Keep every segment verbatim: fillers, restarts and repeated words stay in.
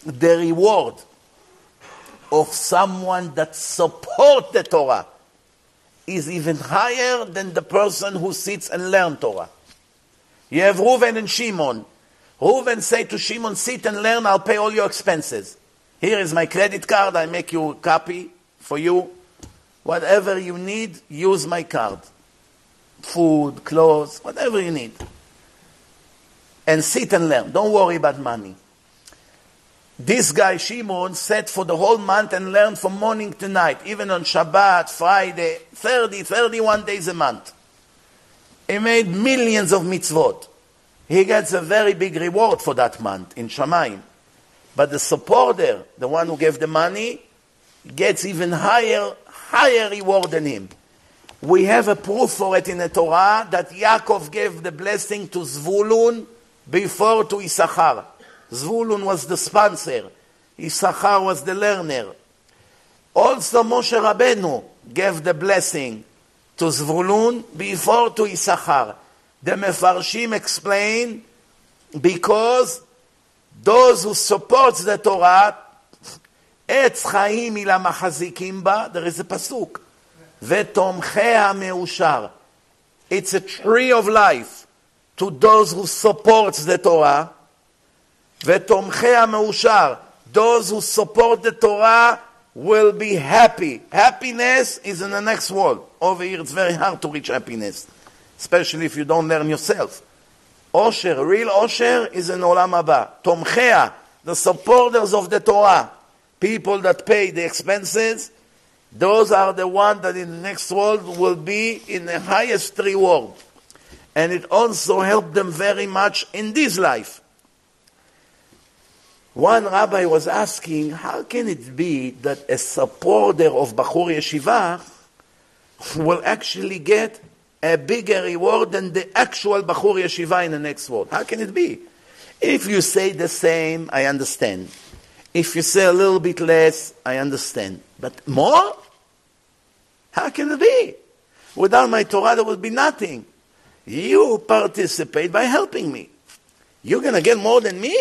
the reward of someone that supports the Torah is even higher than the person who sits and learns Torah. You have Reuven and Shimon. Reuven say to Shimon, sit and learn, I'll pay all your expenses. Here is my credit card, I make you a copy for you. Whatever you need, use my card. Food, clothes, whatever you need. And sit and learn. Don't worry about money. This guy, Shimon, sat for the whole month and learned from morning to night, even on Shabbat, Friday, thirty, thirty-one days a month. He made millions of mitzvot. He gets a very big reward for that month in Shamayim. But the supporter, the one who gave the money, gets even higher, higher reward than him. We have a proof for it in the Torah that Yaakov gave the blessing to Zvulun before to Issachar. Zvulun was the sponsor. Issachar was the learner. Also Moshe Rabbeinu gave the blessing to Zvulun before to Issachar. The Mefarshim explain because those who support the Torah, Etz Chaim ila machazikim ba, there is a pasuk. Vetomchei meushar. It's a tree of life to those who support the Torah. Vetomchei meushar. Those who support the Torah will be happy. Happiness is in the next world. Over here it's very hard to reach happiness, especially if you don't learn yourself. Osher, real Osher is in Olam Haba. Tomchea, the supporters of the Torah, people that pay the expenses, those are the ones that in the next world will be in the highest reward. And it also helped them very much in this life. One rabbi was asking, how can it be that a supporter of Bachur Yeshiva will actually get a bigger reward than the actual Bachur Yeshiva in the next world? How can it be? If you say the same, I understand. If you say a little bit less, I understand. But more? How can it be? Without my Torah, there would be nothing. You participate by helping me. You're going to get more than me?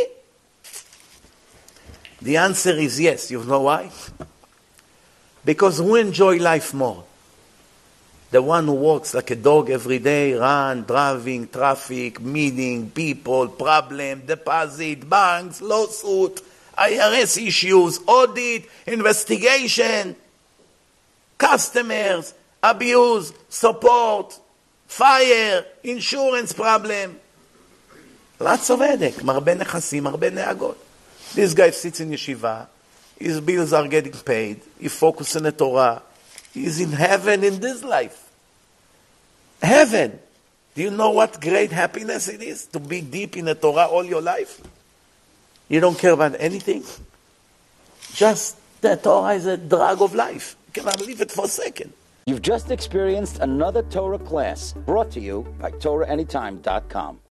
The answer is yes. You know why? Because who enjoy life more? The one who works like a dog every day, run, driving, traffic, meeting, people, problem, deposit, banks, lawsuit, I R S issues, audit, investigation, customers, abuse, support, fire, insurance problem. Lots of headache. Marbe nechasim, marbe neagot. This guy sits in yeshiva. His bills are getting paid. He focuses on the Torah. He's in heaven in this life. Heaven. Do you know what great happiness it is to be deep in the Torah all your life? You don't care about anything. Just the Torah is a drug of life. You cannot leave it for a second. You've just experienced another Torah class brought to you by Torah Anytime dot com.